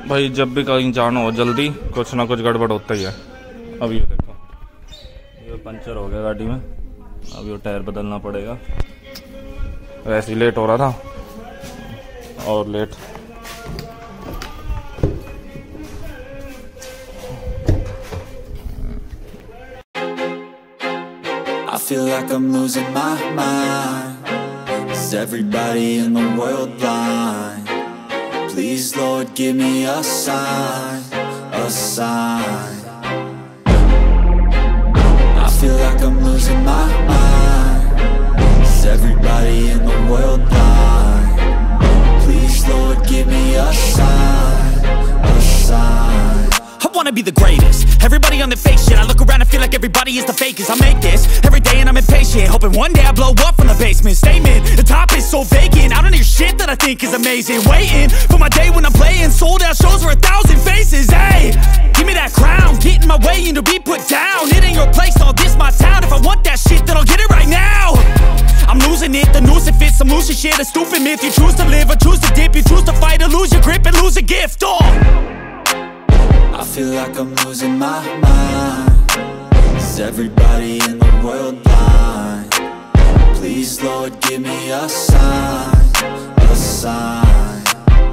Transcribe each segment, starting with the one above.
भाई जब भी कहीं जाना हो जल्दी कुछ ना कुछ गड़बड़ होता ही है। अब ये देखो ये पंचर हो गया गाड़ी में, अब ये टायर बदलना पड़ेगा। वैसे ही लेट हो रहा था और late. I feel like I'm losing my mind. Is everybody in the world blind? Please, Lord, give me a sign, a sign. I feel like I'm losing my mind. Is everybody in the world blind? Please, Lord, give me a sign, a sign. I wanna be the greatest. Everybody on the fake shit. I look around and feel like everybody is the fakest. I make this every day and I'm impatient, hoping one day I blow up from the basement. Statement, the top is so vacant. I don't hear shit that I think is amazing. Waiting for my day when I'm playing sold out shows for 1,000 faces. Hey, give me that crown, get in my way and to be put down. It ain't your place, all this my town. If I want that shit, then I'll get it right now. I'm losing it, the noose it fits. I'm losing shit, a stupid myth. You choose to live or choose to dip. You choose to fight or lose your grip and lose a gift. I feel like I'm losing my mind. Is everybody in the world blind? Please, Lord, give me a sign, a sign.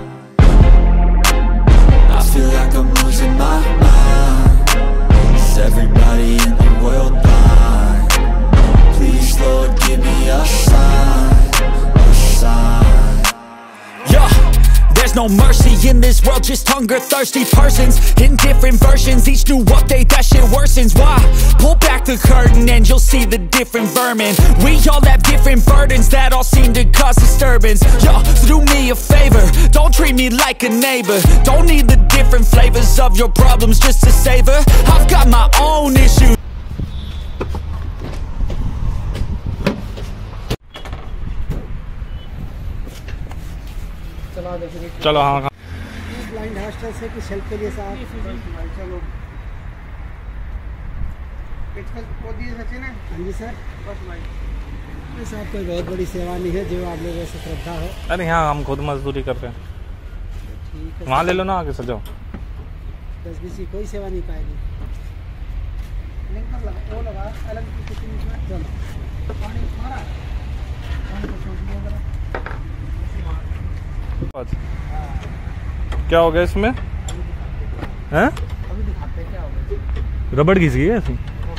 I feel like I'm losing my mind. Is everybody in the world blind? Please, Lord, give me a sign, a sign. Yeah. There's no mercy in this world, just hunger-thirsty persons in different versions. Each new update, that shit worsens. Why? Pull back the curtain and you'll see the different vermin. We all have different burdens that all seem to cause disturbance. Yo, so do me a favor, don't treat me like a neighbor. Don't need the different flavors of your problems just to savor. I've got my own issues. चलो हाँ blind hostel से कि shelf के लिए साहब चलो हाँ जी sir. बस साहब कोई बहुत बड़ी सेवा नहीं है जो आप लोगों से श्रद्धा हो। अरे यहाँ हम खुद मजदूरी करते हैं, ठीक है वहाँ ले लो ना आगे से जाओ। 10-20 की कोई सेवा नहीं पाएगी। वो लगा अलग चलो पानी मारा क्या हो गया इसमें? हैं? अभी दिखाते हैं क्या हो गया। रबड़ घिस गई है ऐसी।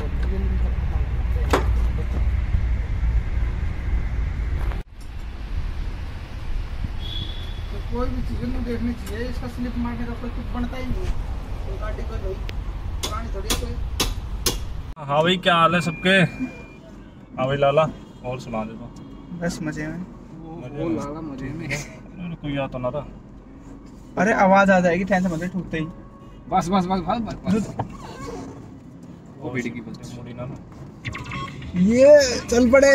कोई भी चीज़ नहीं देखनी चाहिए, इसका स्लिप मारने का कोई कुछ बनता ही नहीं है। कोई गाड़ी कोई भाई पुरानी थोड़ी है कोई। हाँ भाई क्या हाल है सबके? हाँ भाई लाला और सुना दे तो। बस मजे में। वो लाला मजे में। कोई याद तो ना था। अरे आवाज आ जाएगी, टेंशन मत ले, ठुकते ही। बस बस बस बस वो बेटी की मुड़ी ना। ये चल पड़े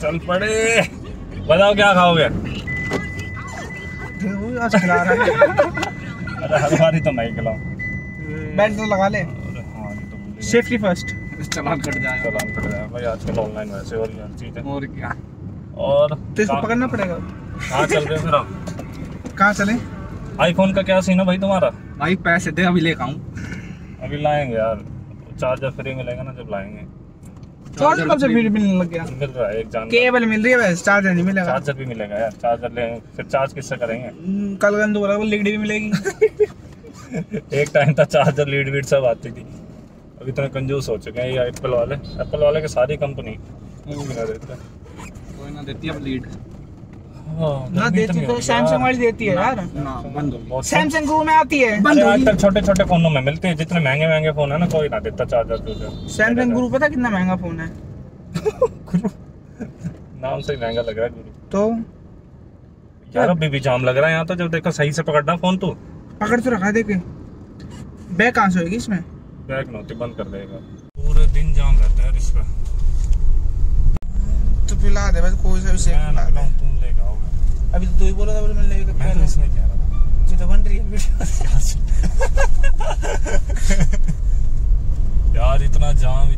बताओ क्या खाओगे? आज खिला रहा है। अरे हर बार ही तो मैं ही खिलाऊं। बेल्ट तो लगा ले। हाँ ये तो सेफ्टी फर्स्ट। चालान कट जाएगा भाई आजकल ऑनलाइन वैसे और हर चीज है। और क्या? और तो इसको पकड़ना पड़ेगा। हाँ चल रहे फिर आप कहाँ चले? आईफोन का क्या सीन है भाई तुम्हारा? भाई पैसे दे, अभी लेकर आऊँ। अभी लाएंगे यार, चार्जर फ्री मिलेगा ना जब लाएंगे। चार्जर कब से मिलने लग गया? मिल रहा है एक जान। केबल मिल रही है वैसे, चार्जर नहीं मिलेगा। चार्जर भी मिलेगा यार, चार्जर लेंगे फिर चार्ज किससे करेंगे? कल गंदू बोला लिगड़ी भी मिलेगी। एक टाइम था चार्जर लीड वीड सब आती थी, अभी इतने कंजूस हो चुके हैं ये एप्पल वाले के सारी कंपनी ना देते, कोई ना देती है लीड। ना देती तो सैमसंग वाली देती है यार। सैमसंग गो में आती है। आजकल छोटे छोटे फोनों में मिलते हैं, जितने महंगे महंगे फोन है ना कोई ना देता चार्जर। सैमसंग गुरु पता कितना महंगा फोन है? नाम से ही महंगा लग रहा है गुरु तो यार। अभी भी जाम लग रहा है यहाँ तो, जब देखो सही से पकड़ना फोन। तू पकड़ तो रखा देखे, बैग कहाँ से होगी इसमें? बैग नोटी बंद कर देगा, पूरे दिन जाम रहता है इसका। तो पिला दे बस, कोई सा भी सेक पिला दे। तुम लेके आओगे अभी तो तू ही बोला था बोले मैं लेके। मैं तो इसमें कह रहा था जी तो बन रही है वीडियो। यार इतना जाम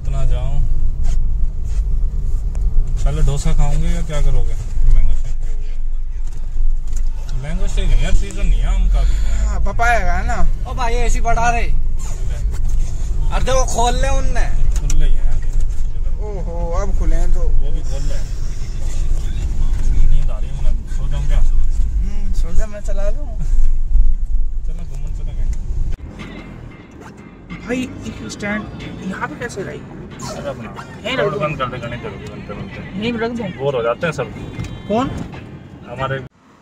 पहले डोसा खाओगे या क्या करोगे? मैंगो ऐसे ही नहीं है, सीजन नहीं है आम का भी। हाँ पपाया का है ना। ओ भाई ऐसी बढ़ा रहे, अरे देखो खोल ले उनने, खुल रही है। ओहो अब खुले हैं तो वो भी खोल रहे हैं। नींद आ रही है, मैं सो जाऊँ क्या? सोचा मैं चला लूँ। चलो घूमने चलेंगे। भाई एक स्टैंड यहाँ पे कैसे रही? अरे अपना यहीं रख रोड दो। बंद कर दे, गणित जरूरी बनते बनते यहीं रख दूँ। बोर हो जाते हैं सब फोन हमारे।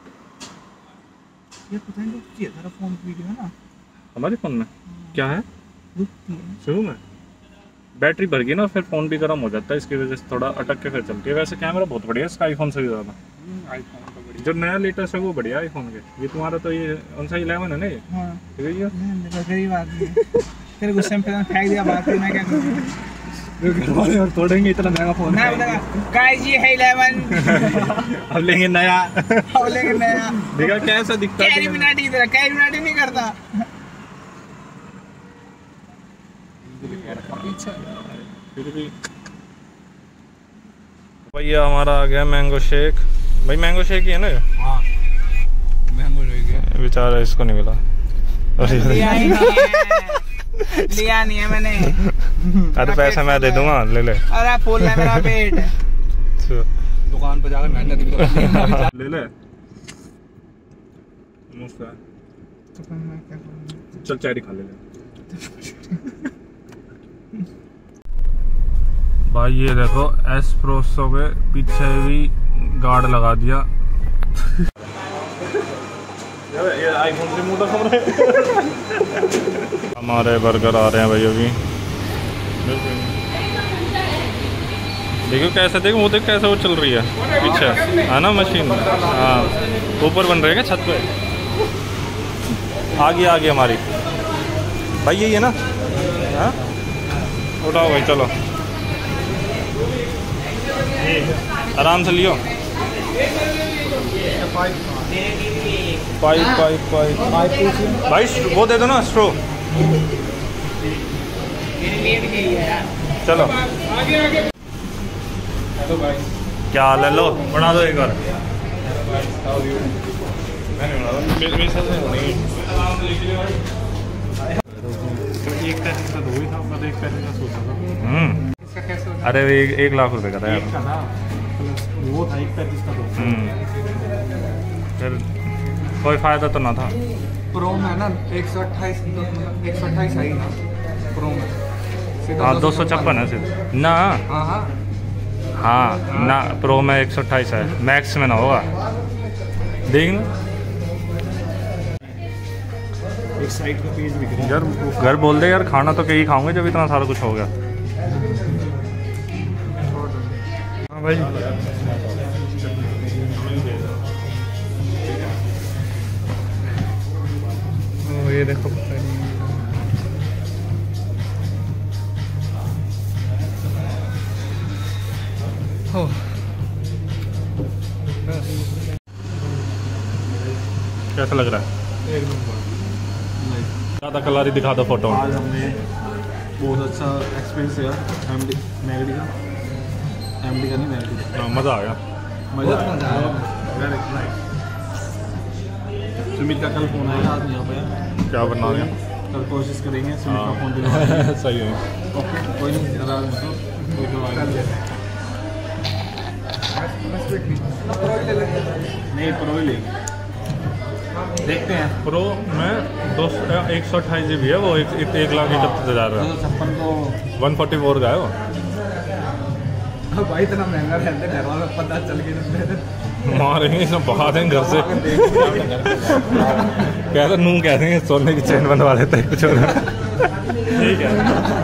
ये पता नहीं रुकती है, तेरा फोन वीडियो है ना हमारे फोन में क्या है रुकती है। शुरू में बैटरी भर गई ना, फिर फोन भी गर्म हो जाता है, इसकी वजह से थोड़ा अटक के फिर चलती है। वैसे कैमरा बहुत बढ़िया है इसका, आईफोन से भी ज़्यादा। आईफोन तो बड़ी। जो नया लेटेस्ट है वो बढ़िया आईफोन के। ये तुम्हारा तो ये कौन सा 11 है ना ये? हाँ ठीक है ये। देखो गरीब आदमी है। तेरे गुस्से में फिर फेंक दिया बात, मैं क्या करूँ? और तोड़ेंगे इतना महंगा फोन। मैं बोलेगा गाइस ये है 11 अब लेंगे नया। अब लेकिन नया देखा कैसा दिखता है। कैरीमिनाटी की तरह, कैरीमिनाटी नहीं करता। फिर भी भैया हमारा आ गया मैंगो शेक। भाई मैंगो शेक ही है ना ये? हाँ मैंगो रहेगा। बेचारा इसको नहीं मिला। लिया ही नहीं है, लिया नहीं है मैंने। अरे पैसा मैं दे दूंगा, ले ले। अरे फूल है मेरा पेट। दुकान पर जाकर मेहनत भी करो। ले ले मुफ्त है। चल चाय खा ले ले। भाई ये देखो एस्प्रेसो के पीछे भी गार्ड लगा दिया। ये आईफोन से मुंह खबर है। हमारे बर्गर आ रहे हैं भाई अभी। देखो कैसे, देखो वो, देख कैसे वो चल रही है पीछे है ना मशीन। हाँ ऊपर बन रही है क्या छत पे? आ गई हमारी भाई, यही है ना? हाँ उठाओ भाई, चलो आराम से लियो। पाइप भाई वो दे दो ना स्ट्रो। चलो क्या हाल है? लो बना दो एक बार। एक पैसे का दो ही था, मैं एक पैसे का सोचा था। अरे 1 लाख रुपए का था यार। वो था 1.35 का। फिर कोई फायदा तो ना था। प्रो में ना 128 आई ना प्रो में। हाँ 256 है सिर्फ ना। हाँ हाँ हाँ ना प्रो में 128 है, मैक्स में ना होगा। देख ना एक साइड का पेज भी यार, घर बोल दे यार, खाना तो कहीं खाऊंगे जब इतना सारा कुछ हो गया। हाँ भाई ये देखो कैसा लग रहा है? ज़्यादा कलर दिखा दो फोटो। आज हमने बहुत अच्छा एक्सपीरियंस है मैगडी का। मैगडी का नहीं, मैगडी का। हाँ मज़ा आ गया। मज़ा आया। सुमित का कल फोन आएगा, आज यहाँ पे क्या बना रहे हैं? कल कोशिश करेंगे सुमित का फोन दिलवा। सही है। ओके कोई नहीं, नाराज मत हो, कोई नहीं प्रो ही लेंगे, देखते हैं। प्रो में 128 GB है वो, 1,31,70,000 है। 256 को 144 का है वो। भाई इतना महंगा रहता है, घर वालों को पता चल के मारेंगे इसे, भगा देंगे घर से। कहते नू कह देंगे सोने की चेन बनवा लेते हैं कुछ होगा। ठीक है।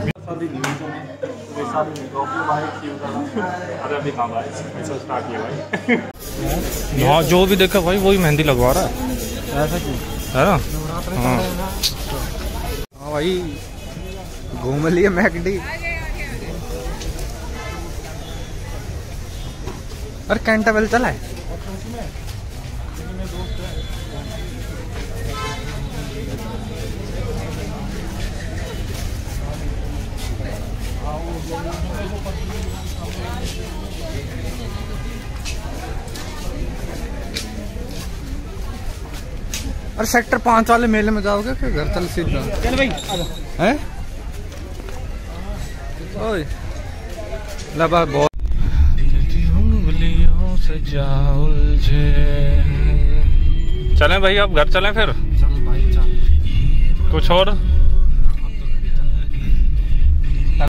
अरे अभी कहाँ भाई स्टार्ट किया भाई। हाँ जो भी देखा भाई वही मेहंदी लगवा रहा है, ऐसा क्यों है ना? हाँ हाँ भाई घूम लिए मैगडी। अरे कैंटाबेल चला है। और सेक्टर 5 वाले मेले में जाओगे फिर घर चल सीधा। चल भाई हैं ओए लबा बहुत उंगलियों से जा उलझे। चलें भाई अब घर चलें फिर। चल भाई चल। कुछ और